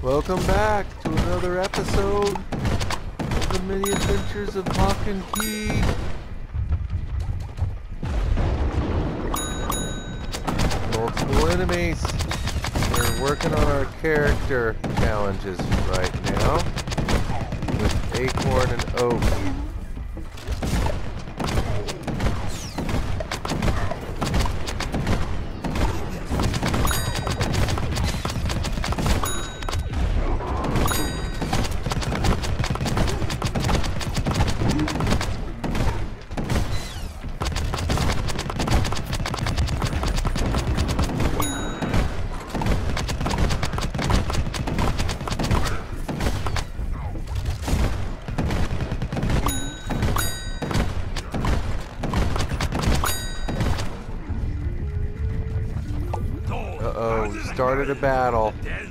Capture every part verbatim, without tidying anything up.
Welcome back to another episode of the mini adventures of Hawk and Key. Multiple enemies. We're working on our character challenges right now with Acorn and Oak. Uh-oh, we started a battle.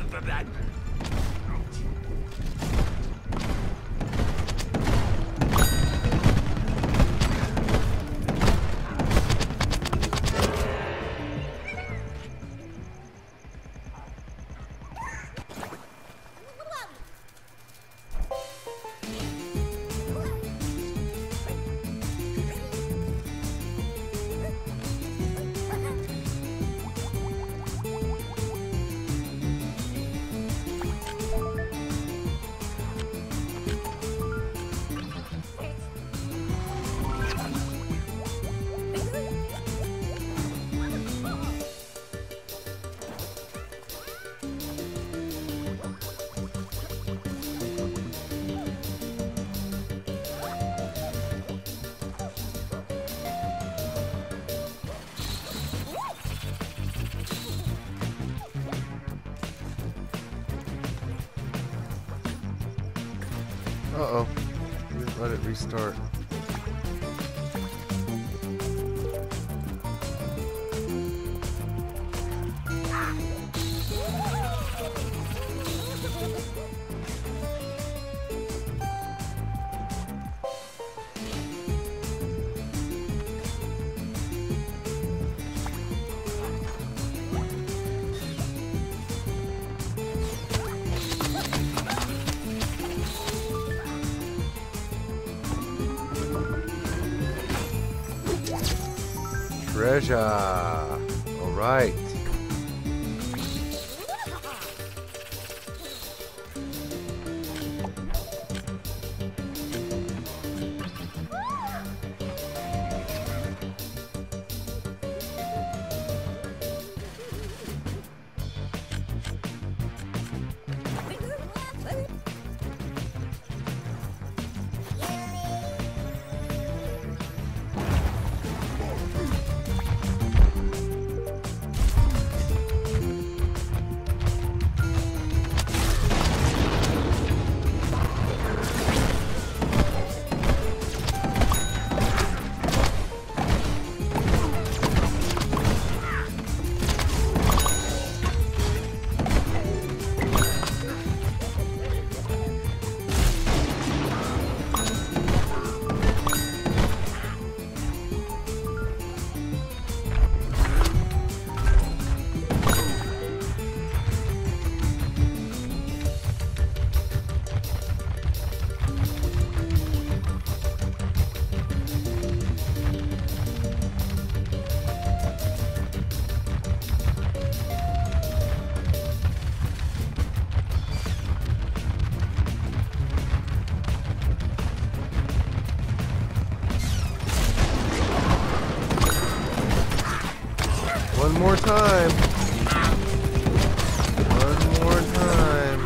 Uh-oh. Let it restart. Treasure. All right. One more time. One more time.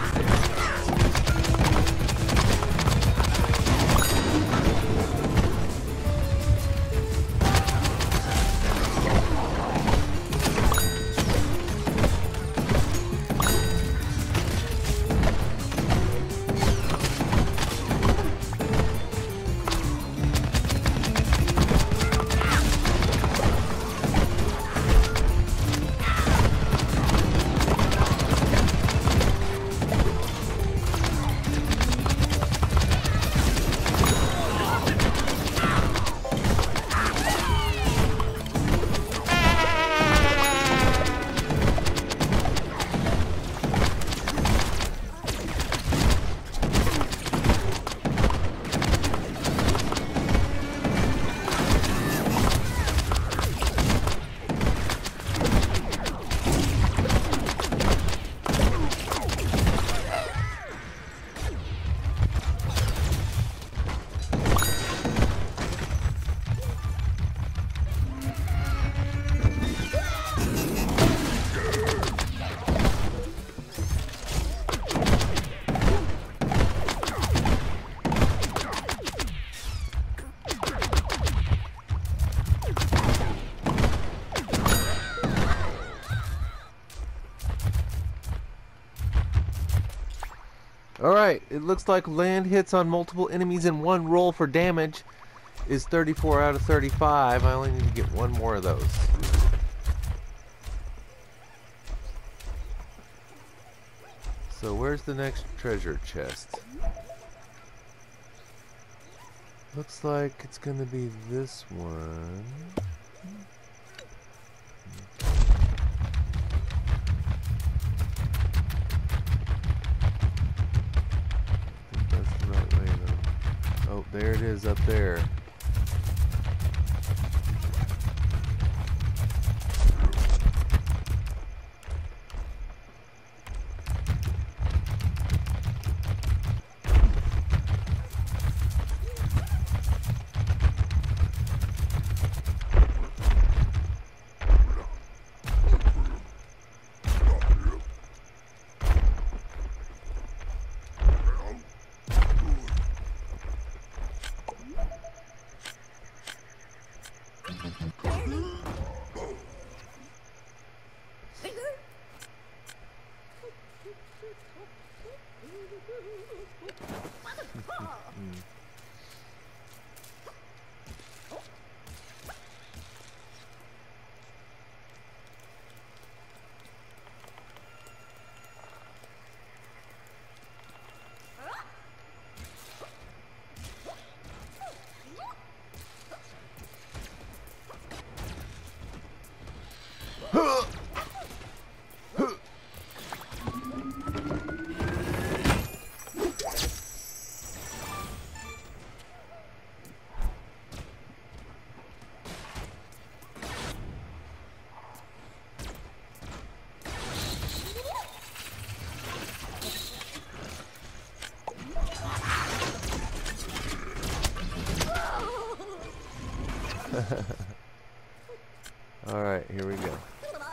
Alright, it looks like land hits on multiple enemies in one roll for damage is thirty-four out of thirty-five. I only need to get one more of those. So where's the next treasure chest? Looks like it's gonna be this one. I think that's the right way though. Oh, there it is up there. Alright, here we go.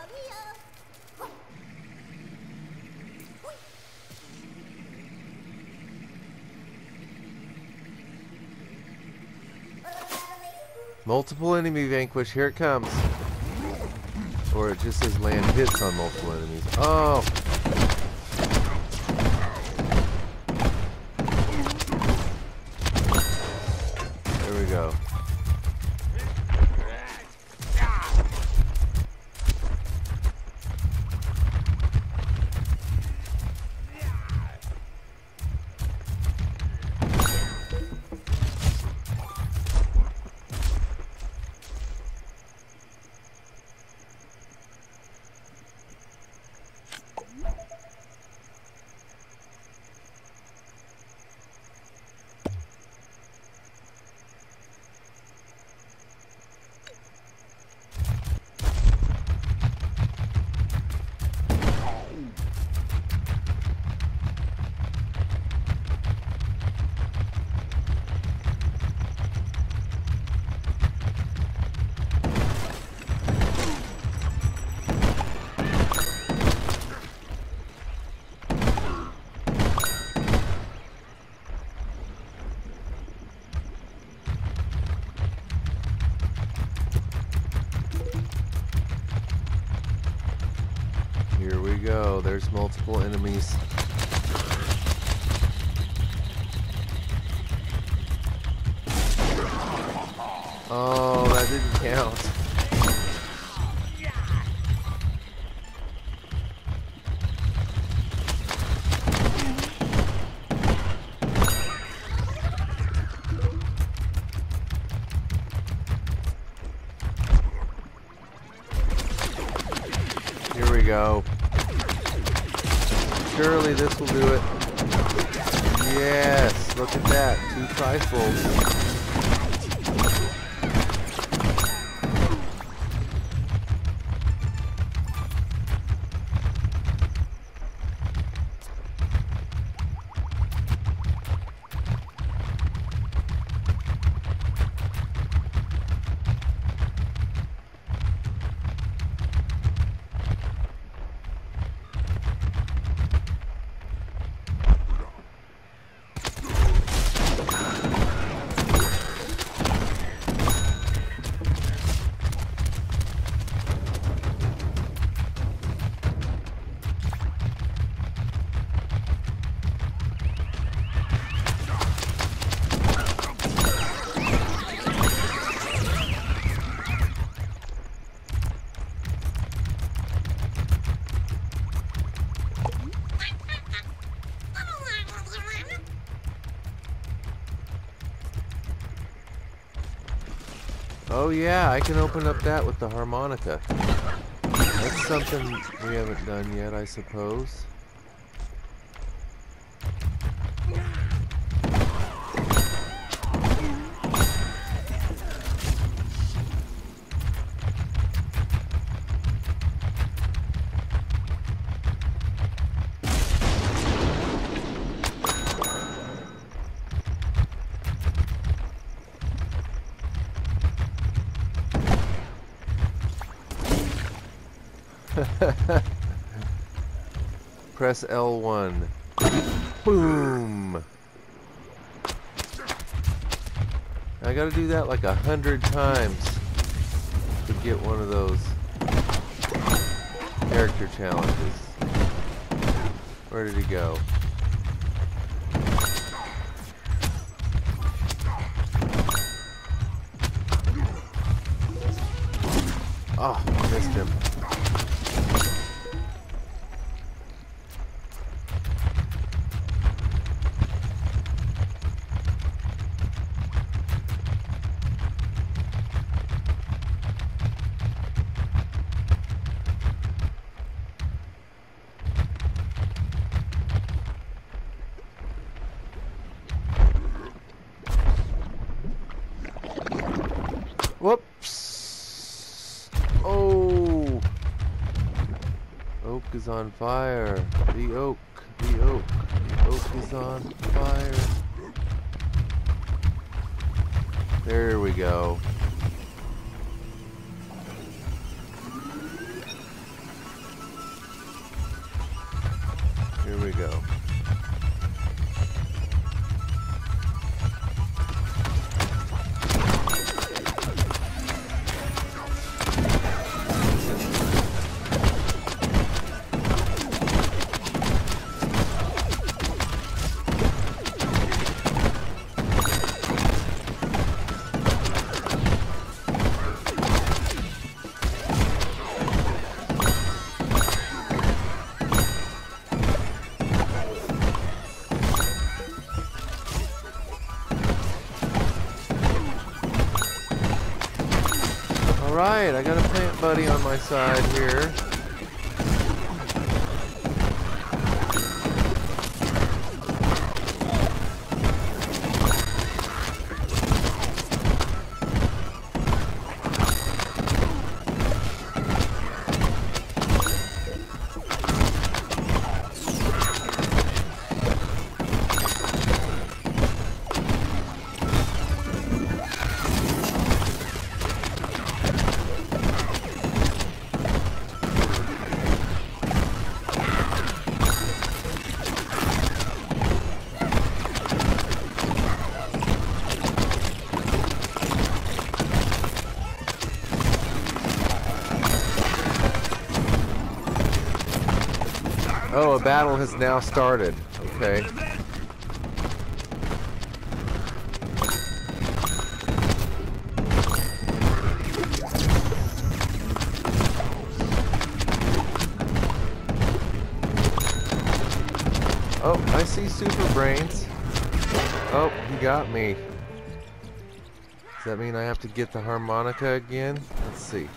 Multiple enemy vanquish, here it comes. Or it just says land hits on multiple enemies. Oh! There we go. Here we go. There's multiple enemies. Oh, that didn't count. Here we go. Surely this will do it. Yes, look at that. Two trifles. Oh yeah, I can open up that with the harmonica. That's something we haven't done yet, I suppose. Press L one. Boom! I gotta do that like a hundred times to get one of those character challenges. Where did he go? Oh, missed him. Whoops! Oh! Oak is on fire. The oak, the oak, the oak is on fire. There we go. Here we go. Alright, I got a plant buddy on my side here. Oh, a battle has now started. Okay. Oh, I see Super Brains. Oh, he got me. Does that mean I have to get the harmonica again? Let's see.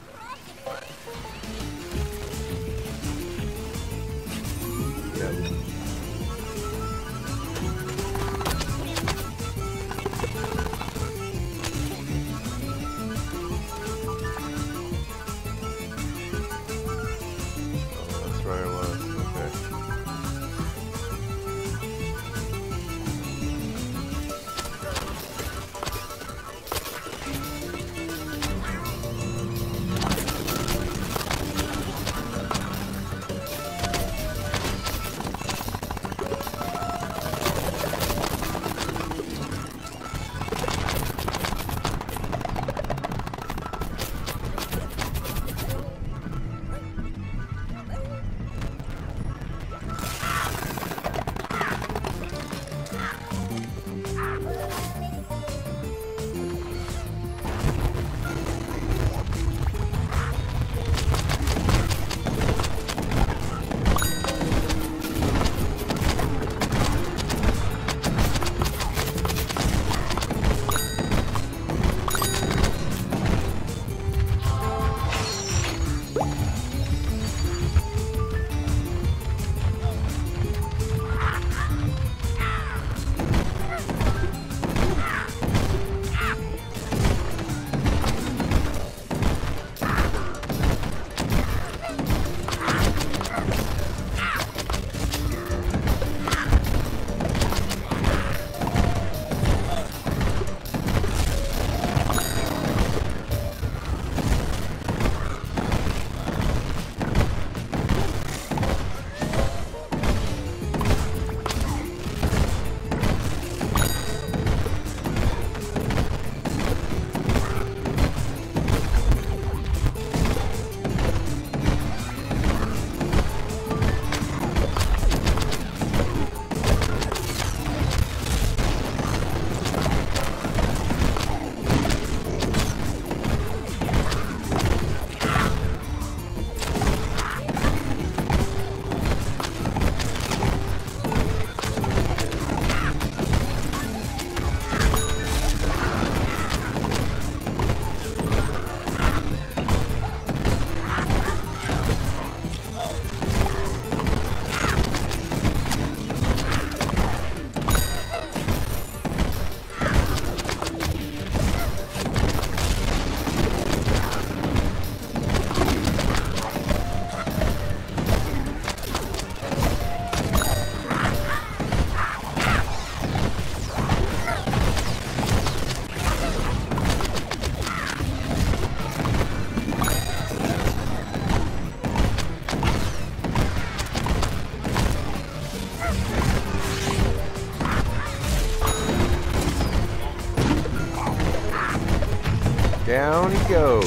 Down he goes.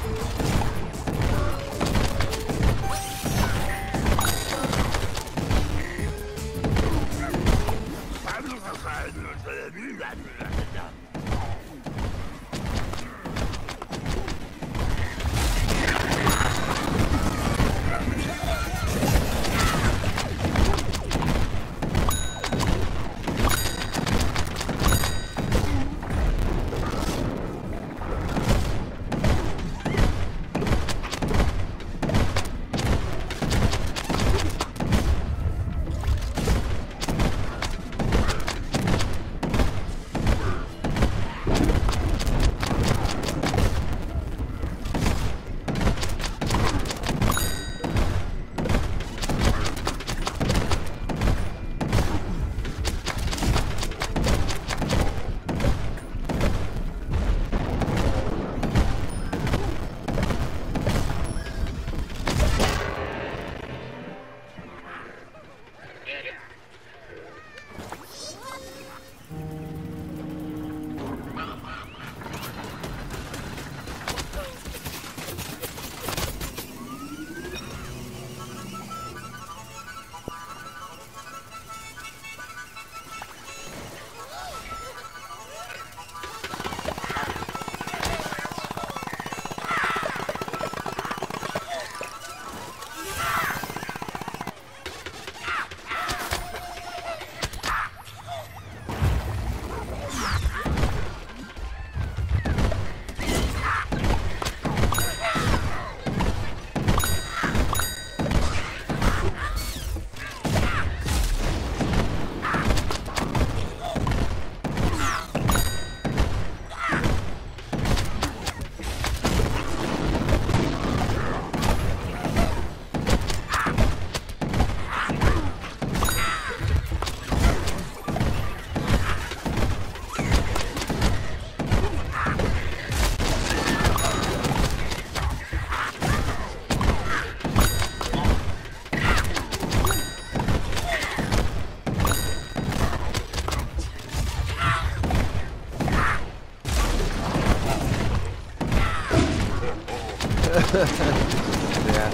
Yeah.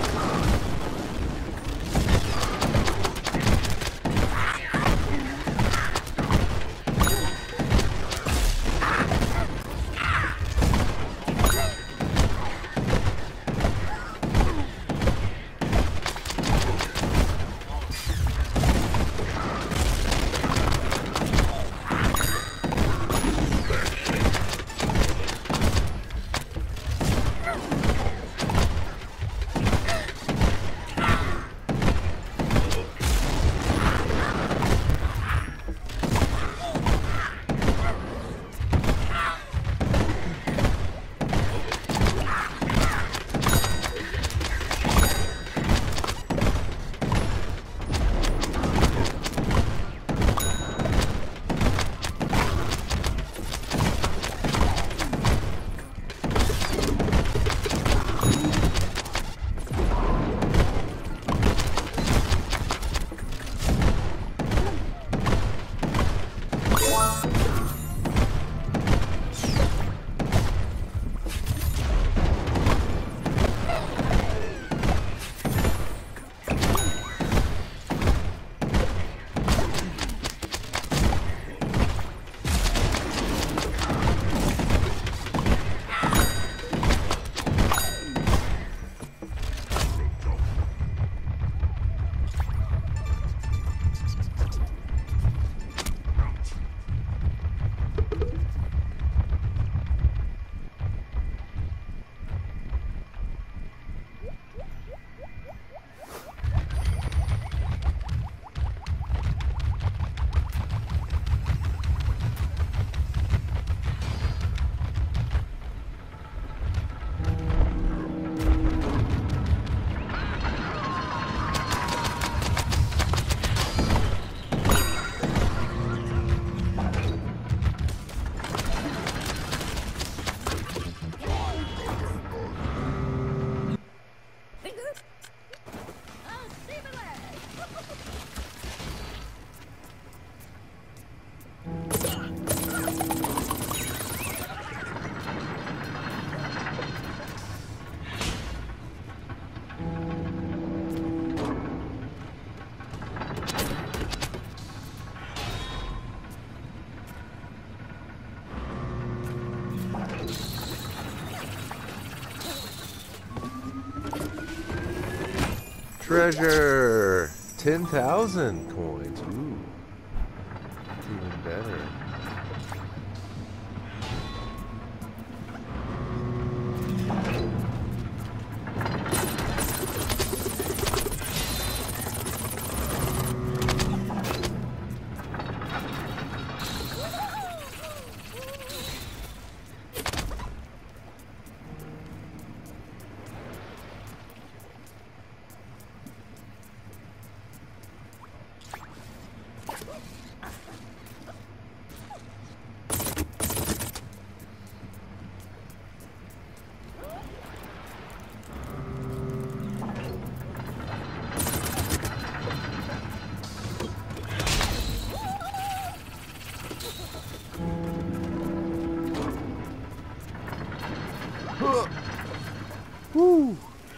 Treasure! ten thousand coins. Ooh. That's even better. Woo!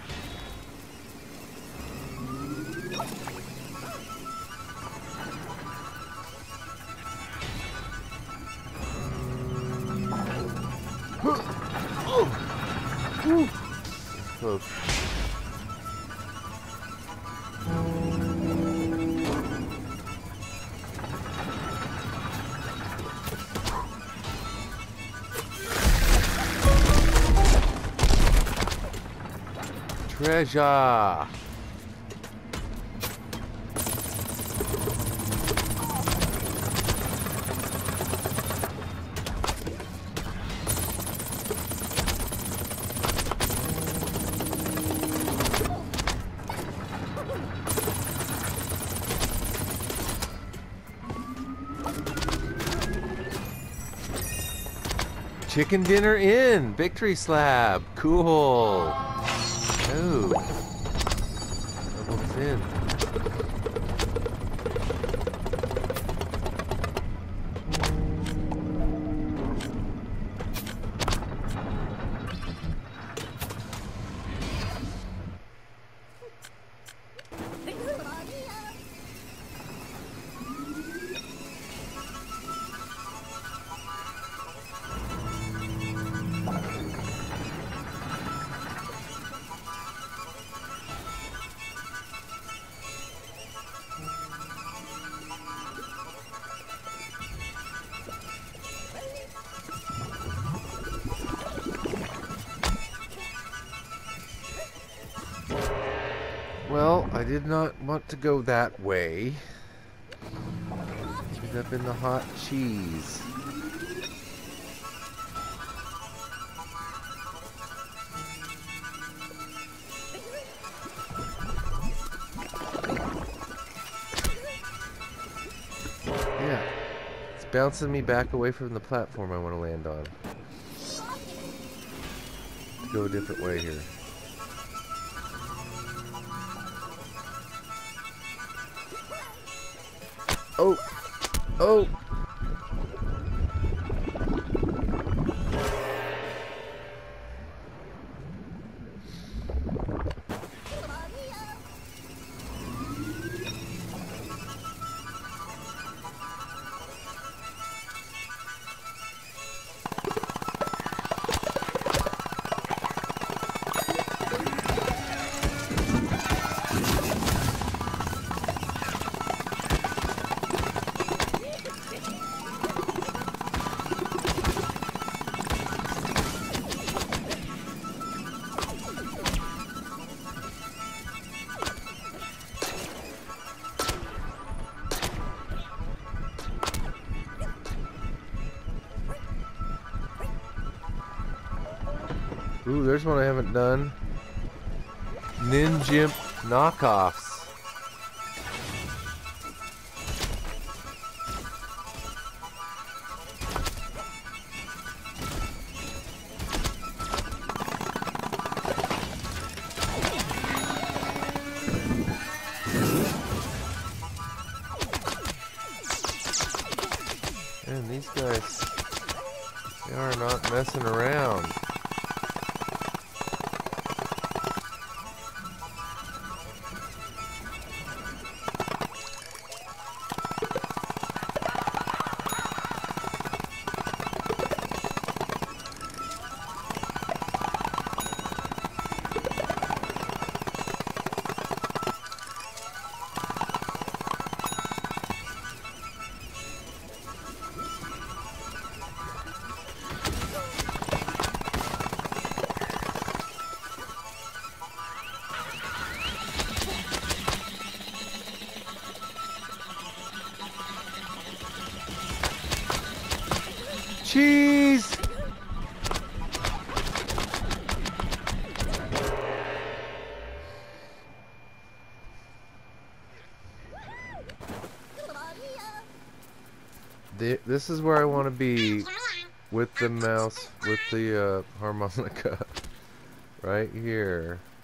Woo! Close. Treasure! Chicken dinner in! Victory slab! Cool! Oh. Double thin. Well, I did not want to go that way. End up in the hot cheese. Yeah, it's bouncing me back away from the platform I want to land on. Let's go a different way here. Oh! Oh! Ooh, there's one I haven't done. Ninjimp knockoffs. Man, these guys, they are not messing around. cheese! The, this is where I want to be with the mouse, with the uh, harmonica. Right here.